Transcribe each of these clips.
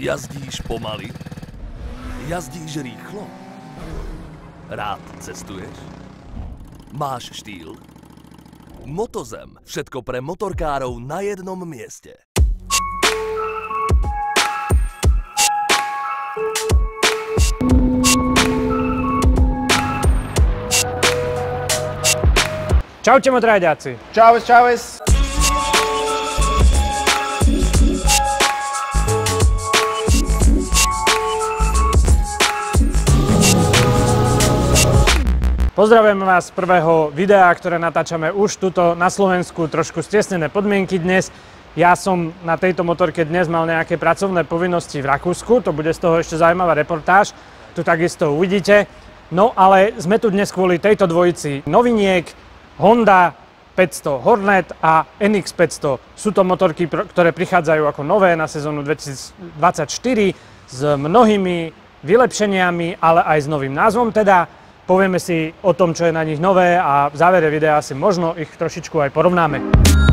Jazdíš pomaly? Jazdíš rýchlo? Rád cestuješ? Máš štýl? Motozem. Všetko pre motorkárov na jednom mieste. Čaute motorajďáci. Čaues, čaues. Pozdravujeme vás z prvého videa, ktoré natáčame už tuto na Slovensku. Trošku stiesnené podmienky dnes. Ja som na tejto motorke dnes mal nejaké pracovné povinnosti v Rakúsku. To bude z toho ešte zaujímavá reportáž. Tu takisto uvidíte. No ale sme tu dnes kvôli tejto dvojici noviniek. Honda 500 Hornet a NX 500. Sú to motorky, ktoré prichádzajú ako nové na sezónu 2024 s mnohými vylepšeniami, ale aj s novým názvom teda. Povieme si o tom, čo je na nich nové a v závere videa si možno ich trošičku aj porovnáme.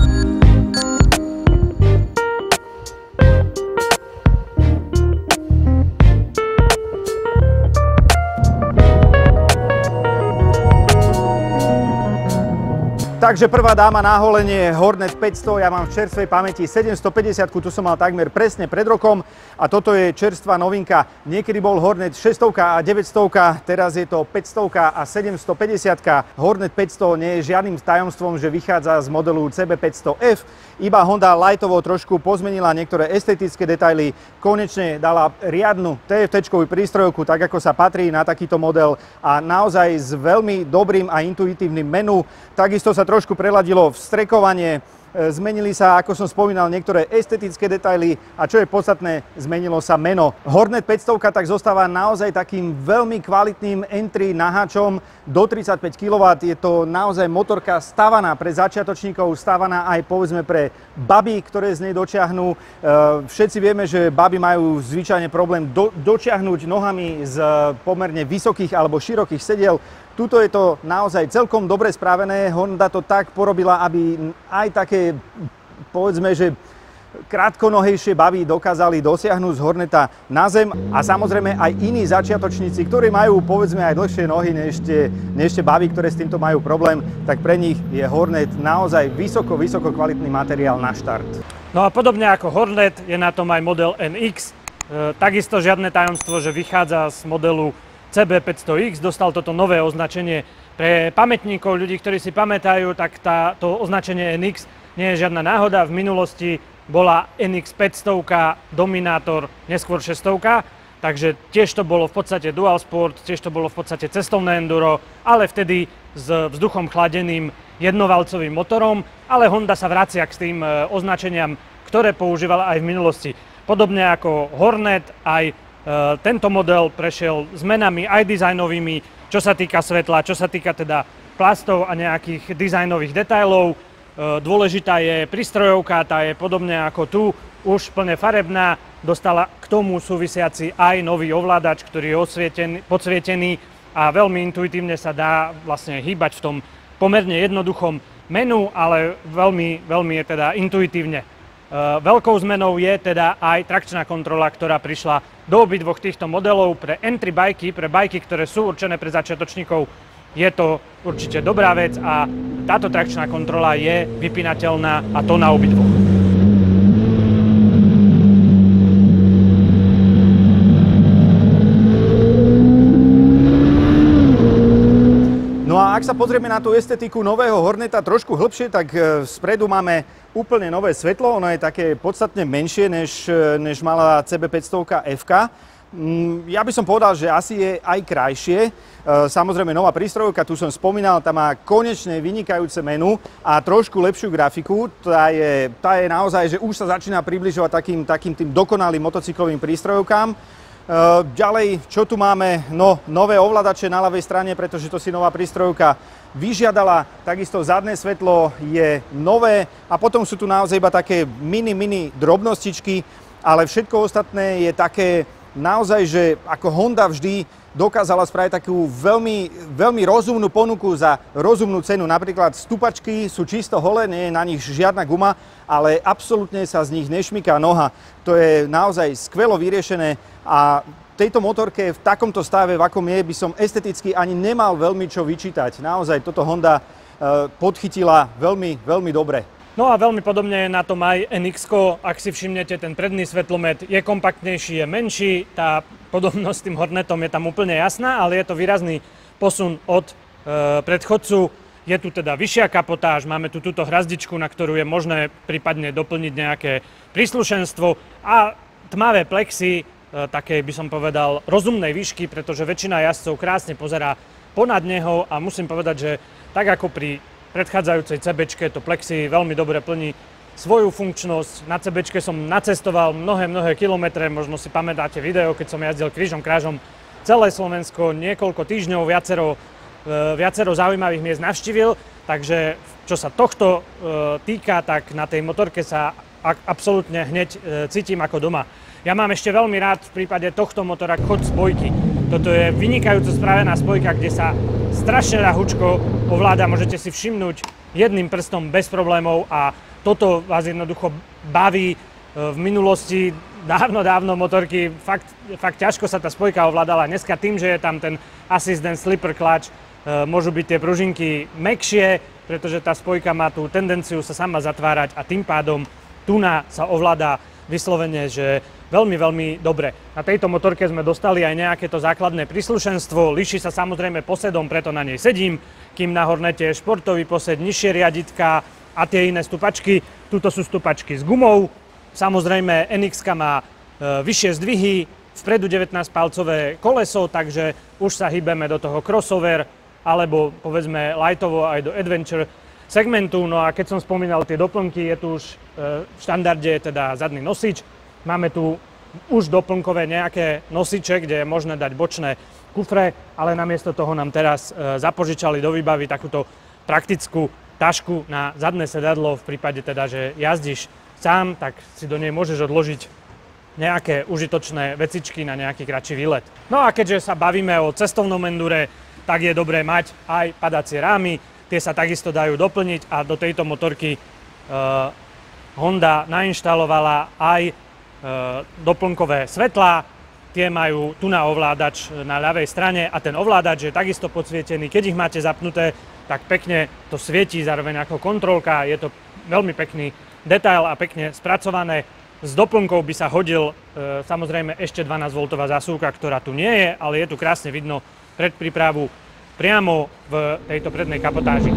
Takže prvá dáma na holenie Hornet 500, ja mám v čerstvej pamäti 750, tu som mal takmer presne pred rokom a toto je čerstvá novinka. Niekedy bol Hornet 600 a 900, teraz je to 500 a 750. Hornet 500 nie je žiadnym tajomstvom, že vychádza z modelu CB500F, iba Honda lightovo trošku pozmenila niektoré estetické detaily, konečne dala riadnu TFT-čkovú prístrojovku, tak ako sa patrí na takýto model a naozaj s veľmi dobrým a intuitívnym menu. Takisto sa trošku preladilo vstrekovanie, zmenili sa, ako som spomínal, niektoré estetické detaily a čo je podstatné, zmenilo sa meno. Hornet 500 tak zostáva naozaj takým veľmi kvalitným entry naháčom do 35 kW. Je to naozaj motorka stávaná pre začiatočníkov, stávaná aj povedzme pre baby, ktoré z nej dočiahnú. Všetci vieme, že baby majú zvyčajne problém dočiahnuť nohami z pomerne vysokých alebo širokých sediel. Tuto je to naozaj celkom dobre spravené. Honda to tak porobila, aby aj také, povedzme, že krátkonohejšie baby dokázali dosiahnuť z Horneta na zem. A samozrejme aj iní začiatočníci, ktorí majú, povedzme, aj dlhšie nohy než tie baby, ktoré s týmto majú problém, tak pre nich je Hornet naozaj vysoko kvalitný materiál na štart. No a podobne ako Hornet je na tom aj model NX. Takisto žiadne tajomstvo, že vychádza z modelu CB500X, dostal toto nové označenie. Pre pamätníkov, ľudí, ktorí si pamätajú, tak to označenie NX nie je žiadna náhoda. V minulosti bola NX 500, Dominator, neskôr 600, takže tiež to bolo v podstate dual sport, tiež to bolo v podstate cestovné enduro, ale vtedy s vzduchom chladeným jednovalcovým motorom, ale Honda sa vracia k tým označeniam, ktoré používala aj v minulosti. Podobne ako Hornet, aj tento model prešiel zmenami aj dizajnovými, čo sa týka svetla, čo sa týka teda plastov a nejakých dizajnových detailov. Dôležitá je prístrojovka, tá je podobne ako tu, už plne farebná. Dostala k tomu súvisiaci aj nový ovládač, ktorý je podsvietený a veľmi intuitívne sa dá vlastne hýbať v tom pomerne jednoduchom menu, ale veľmi je teda intuitívne. Veľkou zmenou je teda aj trakčná kontrola, ktorá prišla do obidvoch týchto modelov. Pre entry bajky, pre bajky, ktoré sú určené pre začiatočníkov, je to určite dobrá vec a táto trakčná kontrola je vypínateľná a to na obidvoch. No a ak sa pozrieme na tú estetiku nového Horneta trošku hlbšie, tak spredu máme úplne nové svetlo. Ono je také podstatne menšie, než mala CB500 F. Ja by som povedal, že asi je aj krajšie. Samozrejme nová prístrojovka, tu som spomínal, tá má konečne vynikajúce menu a trošku lepšiu grafiku. Tá je naozaj, že už sa začína približovať takým tým dokonalým motocyklovým prístrojovkám. Ďalej, čo tu máme? No, nové ovládače na ľavej strane, pretože to si nová prístrojovka vyžiadala. Takisto zadné svetlo je nové a potom sú tu naozaj iba také mini drobnostičky, ale všetko ostatné je také naozaj, že ako Honda vždy dokázala spraviť takú veľmi rozumnú ponuku za rozumnú cenu. Napríklad stupačky sú čisto holé, nie je na nich žiadna guma, ale absolútne sa z nich nešmiká noha. To je naozaj skvelo vyriešené a tejto motorke v takomto stave, v akom je, by som esteticky ani nemal veľmi čo vyčítať. Naozaj toto Honda podchytila veľmi dobre. No a veľmi podobne je na tom aj NX-ko. Ak si všimnete, ten predný svetlomet je kompaktnejší, je menší. Tá podobnosť s tým Hornetom je tam úplne jasná, ale je to výrazný posun od predchodcu. Je tu teda vyššia kapotáž, máme tu túto hrazdičku, na ktorú je možné prípadne doplniť nejaké príslušenstvo a tmavé plexy, také by som povedal rozumnej výšky, pretože väčšina jazdcov krásne pozerá ponad neho a musím povedať, že tak ako pri predchádzajúcej CBčke to plexi veľmi dobre plní svoju funkčnosť. Na CBčke som nacestoval mnohé kilometre, možno si pamätáte video, keď som jazdil krížom krážom celé Slovensko, niekoľko týždňov, viacero zaujímavých miest navštívil, takže čo sa tohto týka, tak na tej motorke sa absolútne hneď cítim ako doma. Ja mám ešte veľmi rád v prípade tohto motora chod spojky. Toto je vynikajúco spravená spojka, kde sa strašne ľahučko ovláda, môžete si všimnúť jedným prstom bez problémov a toto vás jednoducho baví. V minulosti dávno motorky, fakt ťažko sa tá spojka ovládala. Dneska tým, že je tam ten assistant slipper clutch, môžu byť tie pružinky mäkšie, pretože tá spojka má tú tendenciu sa sama zatvárať a tým pádom tuna sa ovláda vyslovene, že veľmi dobre. Na tejto motorke sme dostali aj nejaké to základné príslušenstvo, líši sa samozrejme posedom, preto na nej sedím, kým na Hornete je športový posed, nižšie riaditka a tie iné stupačky. Tuto sú stupačky s gumou, samozrejme NX-ka má vyššie zdvihy, vpredu 19-palcové koleso, takže už sa hýbeme do toho crossover, alebo povedzme lightovo aj do adventure segmentu. No a keď som spomínal tie doplnky, je tu už v štandarde teda zadný nosič. Máme tu už doplnkové nejaké nosiče, kde je možné dať bočné kufre, ale namiesto toho nám teraz zapožičali do výbavy takúto praktickú tašku na zadné sedadlo. V prípade teda, že jazdíš sám, tak si do nej môžeš odložiť nejaké užitočné vecičky na nejaký kratší výlet. No a keďže sa bavíme o cestovnom endure, tak je dobré mať aj padacie rámy. Tie sa takisto dajú doplniť a do tejto motorky Honda nainštalovala aj doplnkové svetlá. Tie majú tu na ovládač na ľavej strane a ten ovládač je takisto podsvietený. Keď ich máte zapnuté, tak pekne to svietí zároveň ako kontrolka. Je to veľmi pekný detail a pekne spracované. S doplnkou by sa hodil samozrejme ešte 12V zásuvka, ktorá tu nie je, ale je tu krásne vidno predprípravu priamo v tejto prednej kapotáži.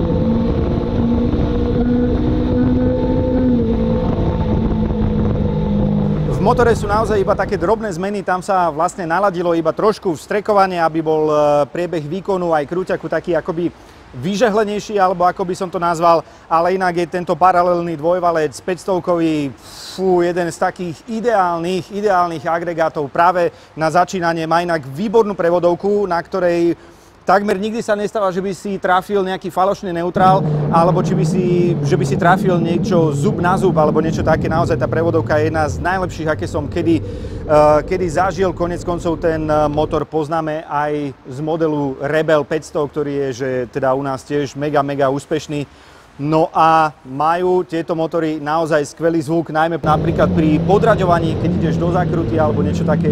V motore sú naozaj iba také drobné zmeny, tam sa vlastne naladilo iba trošku vstrekovanie, aby bol priebeh výkonu aj krúťaku taký akoby vyžehlenejší, alebo ako by som to nazval, ale inak je tento paralelný dvojvalec 500-kový, jeden z takých ideálnych agregátov práve na začínanie. Má inak výbornú prevodovku, na ktorej takmer nikdy sa nestáva, že by si trafil nejaký falošný neutrál, alebo že by si trafil niečo zub na zub, alebo niečo také. Naozaj tá prevodovka je jedna z najlepších, aké som kedy zažil. Konec koncov ten motor poznáme aj z modelu Rebel 500, ktorý je že teda u nás tiež mega úspešný. No a majú tieto motory naozaj skvelý zvuk, najmä napríklad pri podraďovaní, keď ideš do zákruty alebo niečo také.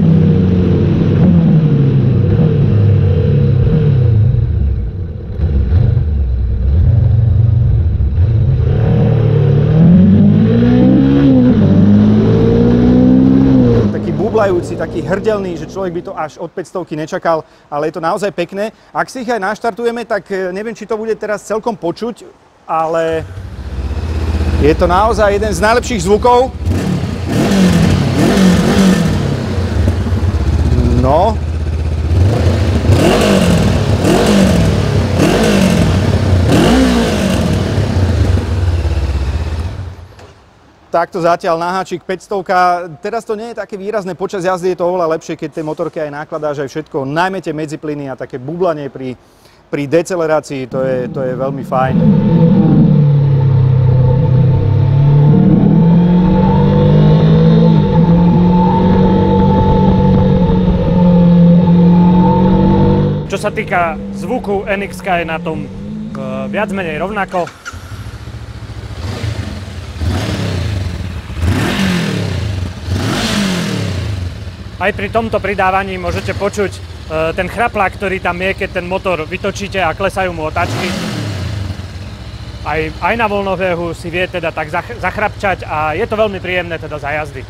Taký hrdelný, že človek by to až od 500-ky nečakal, ale je to naozaj pekné. Ak si ich aj naštartujeme, tak neviem, či to bude teraz celkom počuť, ale je to naozaj jeden z najlepších zvukov. No. Takto zatiaľ na háčik 500. Teraz to nie je také výrazné, počas jazdy je to oveľa lepšie, keď tej motorke aj nakladáš aj všetko, najmä tie medziplyny a také bublanie pri decelerácii, to je veľmi fajn. sa týka zvuku, NX je na tom viac menej rovnako. Aj pri tomto pridávaní môžete počuť ten chraplák, ktorý tam je, keď ten motor vytočíte a klesajú mu otáčky. Aj na voľnobehu si vie teda tak zachrapčať a je to veľmi príjemné teda za jazdy.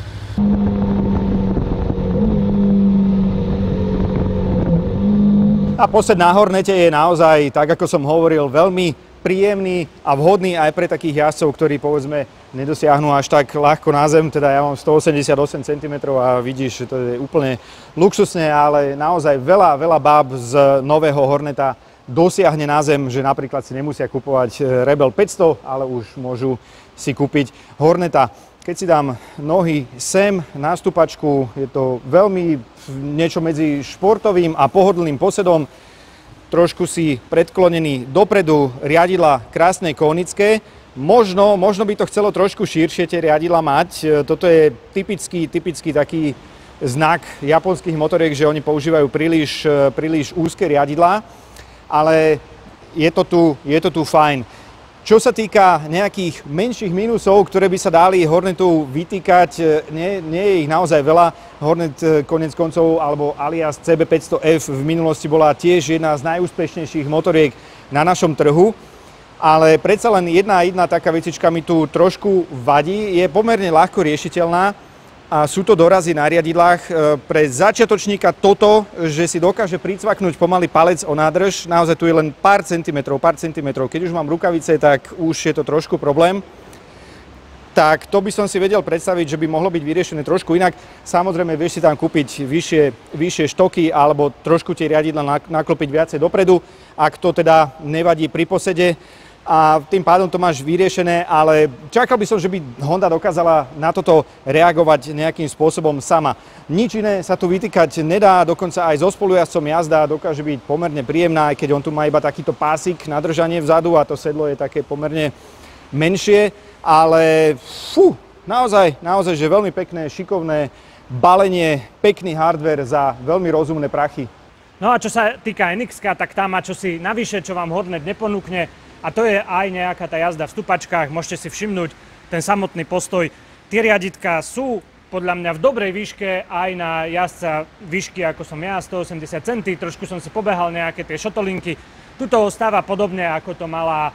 A posed na Hornete je naozaj, tak ako som hovoril, veľmi príjemný a vhodný aj pre takých jazdcov, ktorí povedzme nedosiahnu až tak ľahko na zem. Teda ja mám 188 cm a vidíš, že to je úplne luxusné, ale naozaj veľa báb z nového Horneta dosiahne na zem, že napríklad si nemusia kupovať Rebel 500, ale už môžu si kúpiť Horneta. Keď si dám nohy sem na stupačku, je to veľmi niečo medzi športovým a pohodlným posedom. Trošku si predklonený dopredu, riadidlá krásne konické. Možno by to chcelo trošku širšie tie riadidlá mať. Toto je typický taký znak japonských motoriek, že oni používajú príliš úzke riadidlá, ale je to tu fajn. Čo sa týka nejakých menších mínusov, ktoré by sa dali Hornetu vytýkať, nie je ich naozaj veľa. Hornet koniec koncov, alebo alias CB500F v minulosti bola tiež jedna z najúspešnejších motoriek na našom trhu. Ale predsa len jedna taká vecička mi tu trošku vadí, je pomerne ľahko riešiteľná. A sú to dorazy na riadidlách. Pre začiatočníka toto, že si dokáže pricvaknúť pomaly palec o nádrž, naozaj tu je len pár centimetrov. Keď už mám rukavice, tak už je to trošku problém. Tak to by som si vedel predstaviť, že by mohlo byť vyriešené trošku inak. Samozrejme, vieš si tam kúpiť vyššie štoky alebo trošku tie riadidla naklopiť viacej dopredu, ak to teda nevadí pri posede. A tým pádom to máš vyriešené, ale čakal by som, že by Honda dokázala na toto reagovať nejakým spôsobom sama. Nič iné sa tu vytýkať nedá, dokonca aj so spolujazdcom jazda dokáže byť pomerne príjemná, aj keď on tu má iba takýto pásik na držanie vzadu a to sedlo je také pomerne menšie, ale naozaj, že veľmi pekné, šikovné balenie, pekný hardware za veľmi rozumné prachy. No a čo sa týka NX, tak tá má čosi navyše, čo vám Hornet neponúkne. A to je aj nejaká tá jazda v stupačkách, môžete si všimnúť ten samotný postoj. Tie riaditka sú podľa mňa v dobrej výške aj na jazdca výšky ako som ja, 180 cm. Trošku som si pobehal nejaké tie šotolinky. Tuto ostáva podobne ako to mal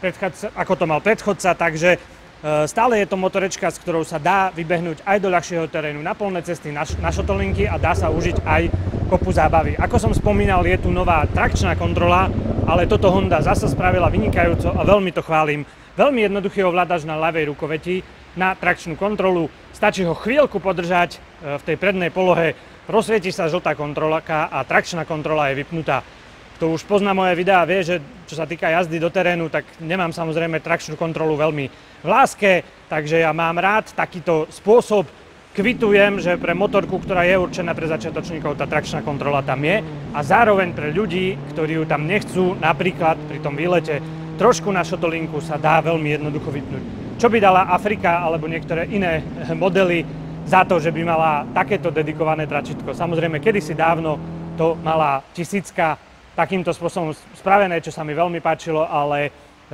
predchodca, takže stále je to motorečka, s ktorou sa dá vybehnúť aj do ľahšieho terénu na polné cesty, na šotolinky a dá sa užiť aj kopu zábavy. Ako som spomínal, je tu nová trakčná kontrola, ale toto Honda zasa spravila vynikajúco a veľmi to chválim. Veľmi jednoduchý ovládač na ľavej rukoveti na trakčnú kontrolu. Stačí ho chvíľku podržať v tej prednej polohe, rozsvieti sa žltá kontrolka a trakčná kontrola je vypnutá. Kto už pozná moje videá, vie, že čo sa týka jazdy do terénu, tak nemám samozrejme trakčnú kontrolu veľmi v láske, takže ja mám rád takýto spôsob. Kvitujem, že pre motorku, ktorá je určená pre začiatočníkov, tá trakčná kontrola tam je a zároveň pre ľudí, ktorí ju tam nechcú, napríklad pri tom výlete, trošku na šotolinku sa dá veľmi jednoducho vypnúť. Čo by dala Afrika alebo niektoré iné modely za to, že by mala takéto dedikované tlačítko? Samozrejme, kedysi dávno to mala 1000 takýmto spôsobom spravené, čo sa mi veľmi páčilo, ale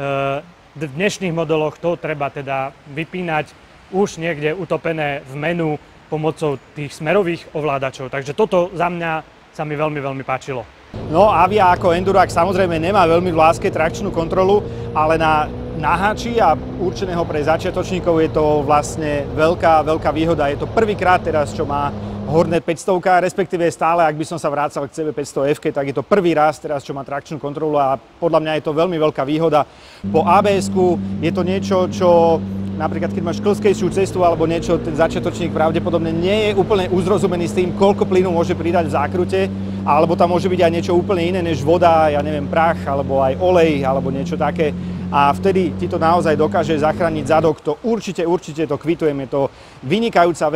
v dnešných modeloch to treba teda vypínať už niekde utopené v menu pomocou tých smerových ovládačov. Takže toto za mňa sa mi veľmi páčilo. No Avia ako Endurák samozrejme nemá veľmi v láske trakčnú kontrolu, ale na naháči a určeného pre začiatočníkov je to vlastne veľká výhoda. Je to prvýkrát teraz, čo má Hornet 500, respektíve stále, ak by som sa vrácal k CB500F, tak je to prvý raz teraz, čo má trakčnú kontrolu a podľa mňa je to veľmi veľká výhoda. Po ABS-ku je to niečo, čo napríklad keď máš klzkejšiu cestu alebo niečo, ten začiatočník pravdepodobne nie je úplne uzrozumený s tým, koľko plynu môže pridať v zákrute, alebo tam môže byť aj niečo úplne iné než voda, ja neviem, prach, alebo aj olej, alebo niečo také. A vtedy ti to naozaj dokáže zachrániť zadok, to určite to kvitujem, je to vynikajúca vec.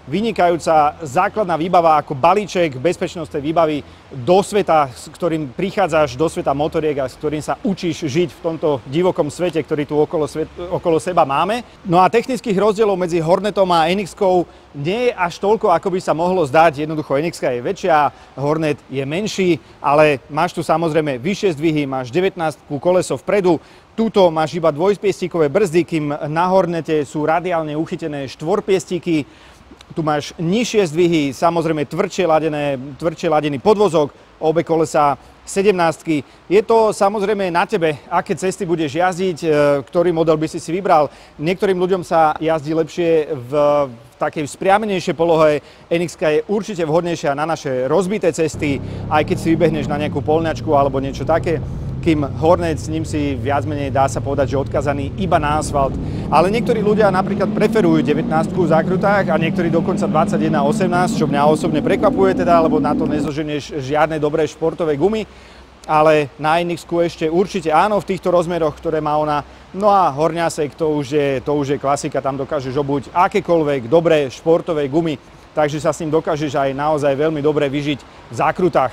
vynikajúca základná výbava ako balíček bezpečnostnej výbavy do sveta, s ktorým prichádzaš do sveta motoriek a s ktorým sa učíš žiť v tomto divokom svete, ktorý tu okolo seba máme. No a technických rozdielov medzi Hornetom a NX-kou nie je až toľko, ako by sa mohlo zdať. Jednoducho NX-ka je väčšia, Hornet je menší, ale máš tu samozrejme vyššie zdvihy, máš 19 koleso vpredu, tuto máš iba dvojpiestíkové brzdy, kým na Hornete sú radiálne uchytené štvorpiestíky. Tu máš nižšie zdvihy, samozrejme tvrdšie ladený podvozok, obe kolesá 17. Je to samozrejme na tebe, aké cesty budeš jazdiť, ktorý model by si vybral. Niektorým ľuďom sa jazdí lepšie v takej spriamenejšej polohe. NX-ka je určite vhodnejšia na naše rozbité cesty, aj keď si vybehneš na nejakú poľňačku alebo niečo také. Kým Hornet, s ním si viac menej dá sa povedať, že odkazaný iba na asfalt. Ale niektorí ľudia napríklad preferujú 19 v zákrutách a niektorí dokonca 21-18, čo mňa osobne prekvapuje teda, lebo na to nezoženieš žiadne dobré športové gumy. Ale na NX-ku ešte určite áno v týchto rozmeroch, ktoré má ona. No a horňasek, to už je klasika, tam dokážeš obuť akékoľvek dobré športové gumy, takže sa s ním dokážeš aj naozaj veľmi dobre vyžiť v zákrutách.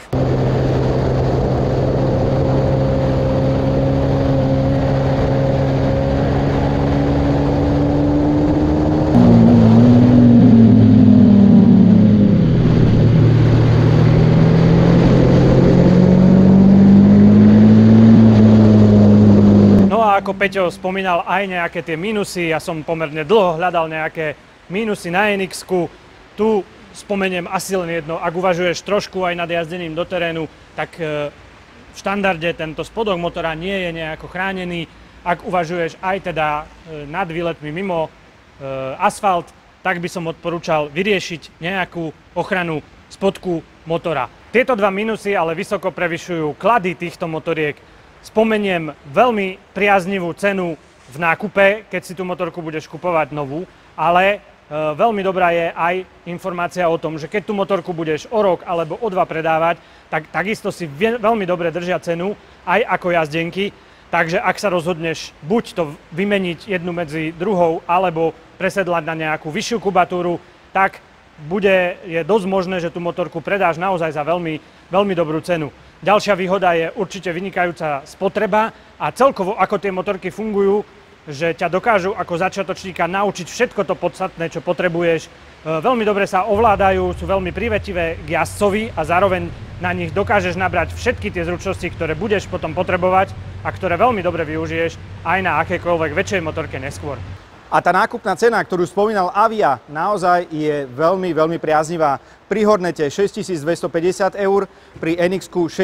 Ako Peťo spomínal aj nejaké tie minusy, ja som pomerne dlho hľadal nejaké minusy na NX-ku. Tu spomeniem asi len jedno, ak uvažuješ trošku aj nad jazdením do terénu, tak v štandarde tento spodok motora nie je nejako chránený. Ak uvažuješ aj teda nad výletmi mimo asfalt, tak by som odporúčal vyriešiť nejakú ochranu spodku motora. Tieto dva minusy ale vysoko prevyšujú klady týchto motoriek. Spomeniem veľmi priaznivú cenu v nákupe, keď si tú motorku budeš kupovať novú, ale veľmi dobrá je aj informácia o tom, že keď tú motorku budeš o rok alebo o dva predávať, tak takisto si veľmi dobre držia cenu aj ako jazdenky. Takže ak sa rozhodneš buď to vymeniť jednu medzi druhou alebo presedlať na nejakú vyššiu kubatúru, tak je dosť možné, že tú motorku predáš naozaj za veľmi, veľmi dobrú cenu. Ďalšia výhoda je určite vynikajúca spotreba a celkovo ako tie motorky fungujú, že ťa dokážu ako začiatočníka naučiť všetko to podstatné, čo potrebuješ. Veľmi dobre sa ovládajú, sú veľmi privetivé k jazdcovi a zároveň na nich dokážeš nabrať všetky tie zručnosti, ktoré budeš potom potrebovať a ktoré veľmi dobre využiješ aj na akékoľvek väčšej motorke neskôr. A tá nákupná cena, ktorú spomínal Avia, naozaj je veľmi, veľmi priaznivá. Pri Hornete 6250 eur, pri NX-ku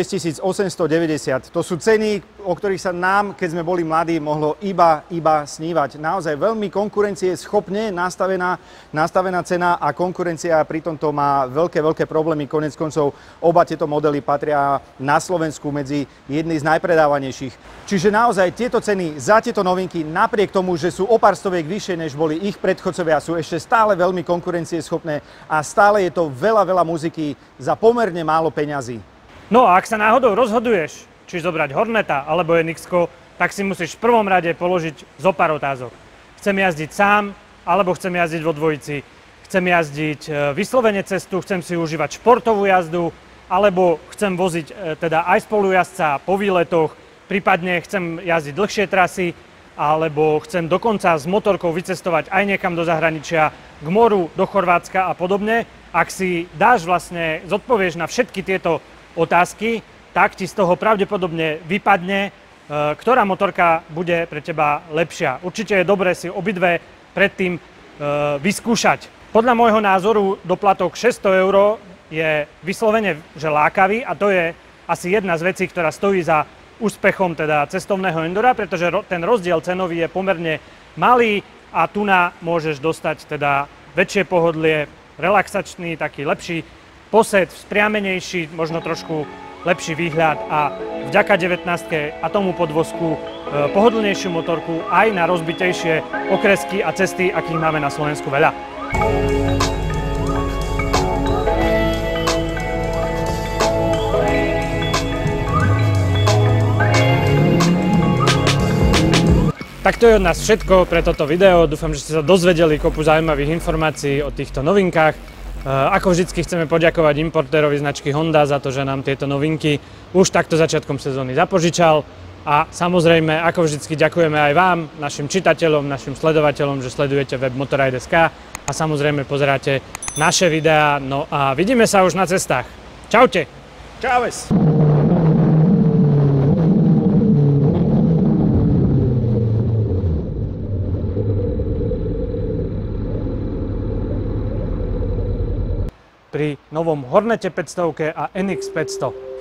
6890. To sú ceny, o ktorých sa nám, keď sme boli mladí, mohlo iba snívať. Naozaj veľmi konkurencieschopne nastavená cena a konkurencia pri tomto má veľké problémy. Konec koncov oba tieto modely patria na Slovensku medzi jedny z najpredávanejších. Čiže naozaj tieto ceny za tieto novinky, napriek tomu, že sú o pár stoviek vyššie, než boli ich predchodcovia, sú ešte stále veľmi konkurencieschopné a stále je to veľa muziky za pomerne málo peňazí. No a ak sa náhodou rozhoduješ, či zobrať Horneta alebo NX-ko, tak si musíš v prvom rade položiť zo pár otázok. Chcem jazdiť sám, alebo chcem jazdiť vo dvojici? Chcem jazdiť vyslovene cestu, chcem si užívať športovú jazdu, alebo chcem voziť teda aj spolujazdca po výletoch, prípadne chcem jazdiť dlhšie trasy, alebo chcem dokonca s motorkou vycestovať aj niekam do zahraničia, k moru, do Chorvátska a podobne. Ak si zodpovieš na všetky tieto otázky, tak ti z toho pravdepodobne vypadne, ktorá motorka bude pre teba lepšia. Určite je dobré si obidve predtým vyskúšať. Podľa môjho názoru doplatok 600 € je vyslovene že lákavý a to je asi jedna z vecí, ktorá stojí za úspechom teda cestovného endura, pretože ten rozdiel cenový je pomerne malý a tu môžeš dostať teda väčšie pohodlie, relaxačný, taký lepší posed, spriamenejší, možno trošku lepší výhľad a vďaka 19-ke a tomu podvozku pohodlnejšiu motorku aj na rozbitejšie okresky a cesty, akých máme na Slovensku veľa. Tak to je od nás všetko pre toto video. Dúfam, že ste sa dozvedeli kopu zaujímavých informácií o týchto novinkách. Ako vždycky chceme poďakovať importérovi značky Honda za to, že nám tieto novinky už takto začiatkom sezóny zapožičal. A samozrejme, ako vždycky ďakujeme aj vám, našim čitateľom, našim sledovateľom, že sledujete web Motorride.sk a samozrejme pozeráte naše videá. No a vidíme sa už na cestách. Čaute! Čauves! Pri novom Hornete 500 a NX 500.